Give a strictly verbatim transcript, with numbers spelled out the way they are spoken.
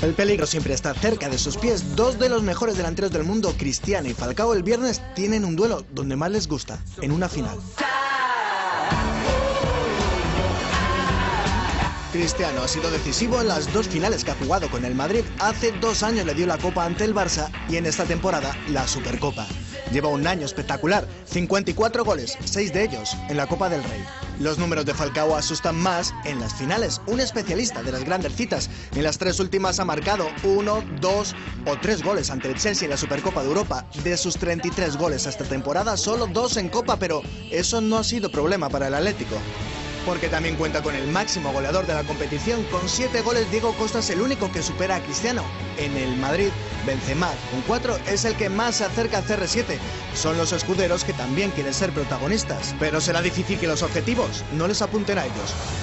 El peligro siempre está cerca de sus pies. Dos de los mejores delanteros del mundo, Cristiano y Falcao, el viernes tienen un duelo donde más les gusta, en una final. Cristiano ha sido decisivo en las dos finales que ha jugado con el Madrid. Hace dos años le dio la Copa ante el Barça y en esta temporada la Supercopa. Lleva un año espectacular, cincuenta y cuatro goles, seis de ellos en la Copa del Rey. Los números de Falcao asustan más en las finales. Un especialista de las grandes citas. En las tres últimas ha marcado uno, dos o tres goles ante el Chelsea en la Supercopa de Europa. De sus treinta y tres goles esta temporada, solo dos en Copa, pero eso no ha sido problema para el Atlético, porque también cuenta con el máximo goleador de la competición. Con siete goles, Diego Costa es el único que supera a Cristiano. En el Madrid, Benzema, con cuatro, es el que más se acerca a C R siete. Son los escuderos que también quieren ser protagonistas, pero será difícil que los objetivos no les apunten a ellos.